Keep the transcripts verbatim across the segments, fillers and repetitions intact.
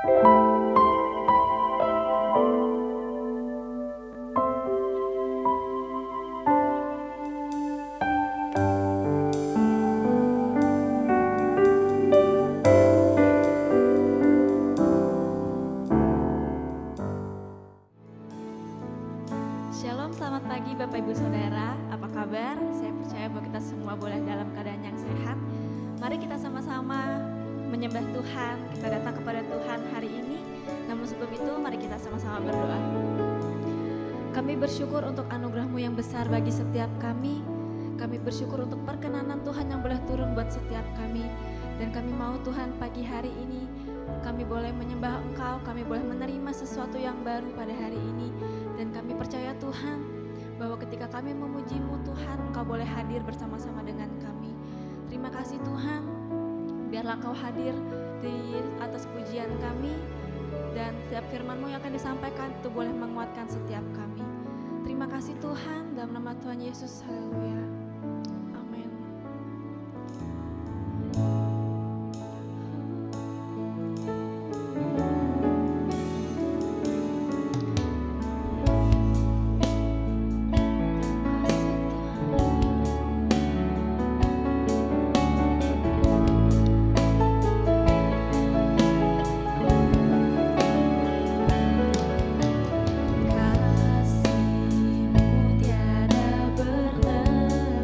Shalom, selamat pagi Bapak Ibu Saudara, apa kabar? Saya percaya bahwa kita semua boleh dalam keadaan yang sehat. Mari kita sama-sama menyembah Tuhan, kita datang kepada Tuhan hari ini. Namun sebelum itu mari kita sama-sama berdoa. Kami bersyukur untuk anugerah-Mu yang besar bagi setiap kami. Kami bersyukur untuk perkenanan Tuhan yang boleh turun buat setiap kami. Dan kami mau Tuhan pagi hari ini kami boleh menyembah Engkau, kami boleh menerima sesuatu yang baru pada hari ini. Dan kami percaya Tuhan bahwa ketika kami memuji-Mu Tuhan, Engkau boleh hadir bersama-sama dengan kami. Terima kasih Tuhan, biarlah Engkau hadir di atas pujian kami. Dan setiap firman-Mu yang akan disampaikan itu boleh menguatkan setiap kami. Terima kasih Tuhan, dalam nama Tuhan Yesus, haleluya. Amin. Kasih-Mu tiada bertemu.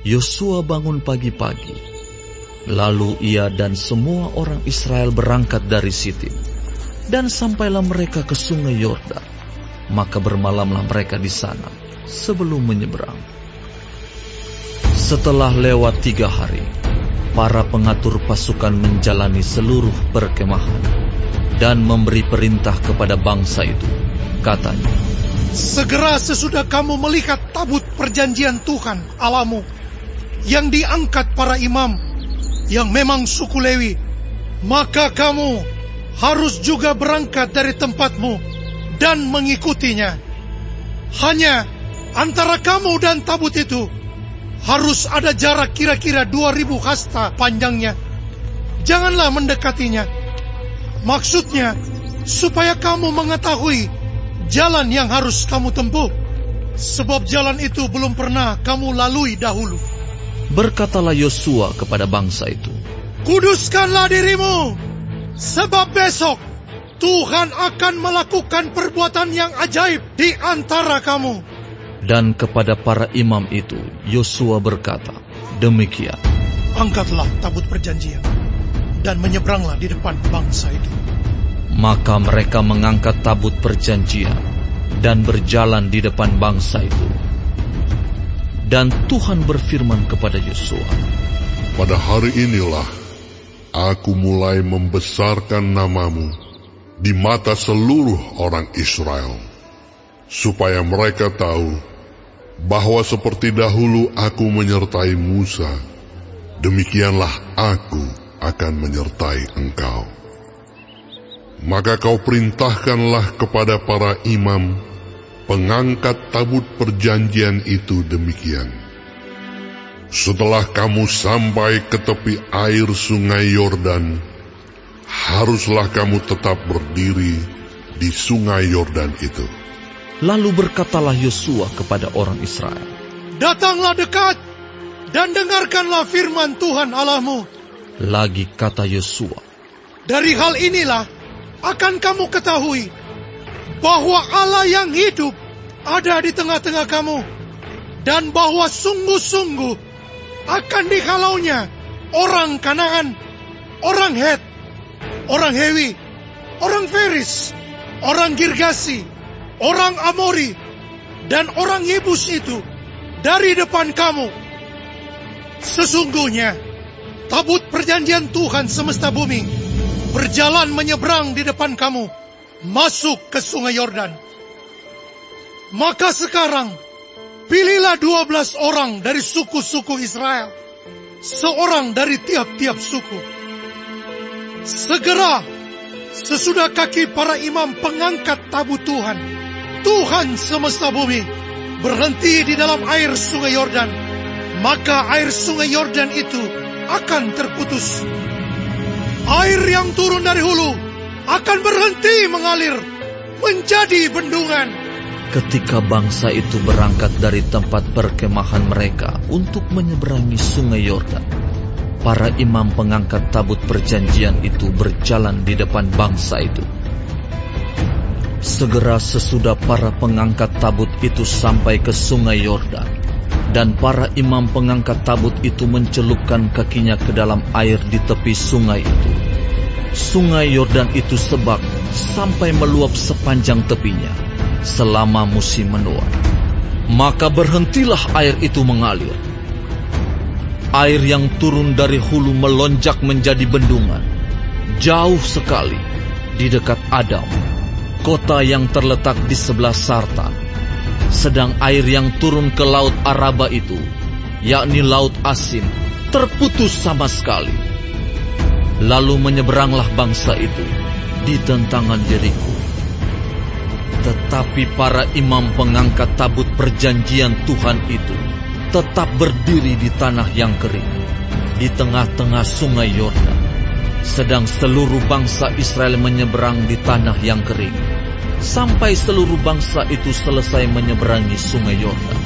Yosua bangun pagi-pagi, lalu ia dan semua orang Israel berangkat dari Sitim, dan sampailah mereka ke sungai Yordan. Maka bermalamlah mereka di sana sebelum menyeberang. Setelah lewat tiga hari, para pengatur pasukan menjalani seluruh perkemahan dan memberi perintah kepada bangsa itu. Katanya, segera sesudah kamu melihat tabut perjanjian Tuhan Allahmu yang diangkat para imam yang memang suku Lewi, maka kamu harus juga berangkat dari tempatmu dan mengikutinya. Hanya antara kamu dan tabut itu harus ada jarak kira-kira dua ribu hasta panjangnya. Janganlah mendekatinya. Maksudnya, supaya kamu mengetahui jalan yang harus kamu tempuh, sebab jalan itu belum pernah kamu lalui dahulu. Berkatalah Yosua kepada bangsa itu, kuduskanlah dirimu, sebab besok Tuhan akan melakukan perbuatan yang ajaib di antara kamu. Dan kepada para imam itu Yosua berkata, demikian. Angkatlah tabut perjanjian dan menyeberanglah di depan bangsa itu. Maka mereka mengangkat tabut perjanjian dan berjalan di depan bangsa itu. Dan Tuhan berfirman kepada Yosua, pada hari inilah aku mulai membesarkan namamu di mata seluruh orang Israel, supaya mereka tahu bahwa seperti dahulu aku menyertai Musa, demikianlah aku akan menyertai engkau. Maka kau perintahkanlah kepada para imam pengangkat tabut perjanjian itu demikian. Setelah kamu sampai ke tepi air sungai Yordan, haruslah kamu tetap berdiri di sungai Yordan itu. Lalu berkatalah Yosua kepada orang Israel, datanglah dekat dan dengarkanlah firman Tuhan Allahmu. Lagi kata Yosua, dari hal inilah akan kamu ketahui bahwa Allah yang hidup ada di tengah-tengah kamu, dan bahwa sungguh-sungguh akan dihalaunya orang Kanaan, orang Het, orang Hewi, orang Feris, orang Girgasi, orang Amori, dan orang Yebus itu dari depan kamu. Sesungguhnya tabut perjanjian Tuhan semesta bumi berjalan menyeberang di depan kamu, masuk ke sungai Yordan. Maka sekarang pilihlah dua belas orang dari suku-suku Israel, seorang dari tiap-tiap suku. Segera sesudah kaki para imam pengangkat tabut Tuhan, Tuhan semesta bumi, berhenti di dalam air sungai Yordan, maka air sungai Yordan itu akan terputus. Air yang turun dari hulu akan berhenti mengalir menjadi bendungan. Ketika bangsa itu berangkat dari tempat perkemahan mereka untuk menyeberangi sungai Yordan, para imam pengangkat tabut perjanjian itu berjalan di depan bangsa itu. Segera sesudah para pengangkat tabut itu sampai ke sungai Yordan, dan para imam pengangkat tabut itu mencelupkan kakinya ke dalam air di tepi sungai itu, sungai Yordan itu sebak sampai meluap sepanjang tepinya selama musim menuai. Maka berhentilah air itu mengalir. Air yang turun dari hulu melonjak menjadi bendungan, jauh sekali di dekat Adam, kota yang terletak di sebelah Sartan. Sedang air yang turun ke laut Araba itu, yakni laut Asin, terputus sama sekali. Lalu menyeberanglah bangsa itu di tentangan Yeriko. Tetapi para imam pengangkat tabut perjanjian Tuhan itu tetap berdiri di tanah yang kering, di tengah-tengah sungai Yordan, sedang seluruh bangsa Israel menyeberang di tanah yang kering, sampai seluruh bangsa itu selesai menyeberangi sungai Yordan.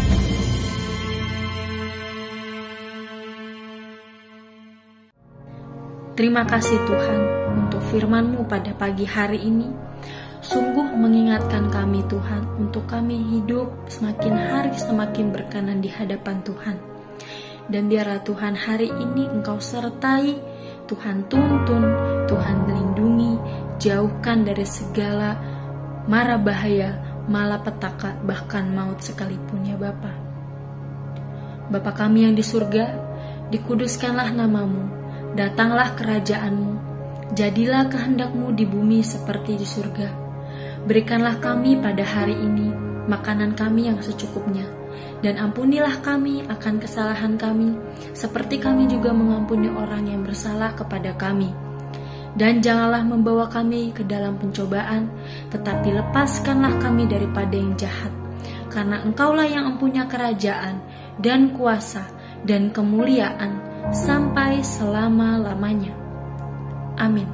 Terima kasih Tuhan untuk firman-Mu pada pagi hari ini. Sungguh mengingatkan kami Tuhan untuk kami hidup semakin hari semakin berkenan di hadapan Tuhan. Dan biarlah Tuhan hari ini Engkau sertai, Tuhan tuntun, Tuhan lindungi, jauhkan dari segala mara bahaya, malapetaka, bahkan maut sekalipun ya Bapa. Bapa kami yang di surga, dikuduskanlah namamu, datanglah kerajaanmu, jadilah kehendak-Mu di bumi seperti di surga. Berikanlah kami pada hari ini makanan kami yang secukupnya, dan ampunilah kami akan kesalahan kami, seperti kami juga mengampuni orang yang bersalah kepada kami. Dan janganlah membawa kami ke dalam pencobaan, tetapi lepaskanlah kami daripada yang jahat. Karena Engkaulah yang mempunyai kerajaan, dan kuasa, dan kemuliaan, sampai selama-lamanya. Amin.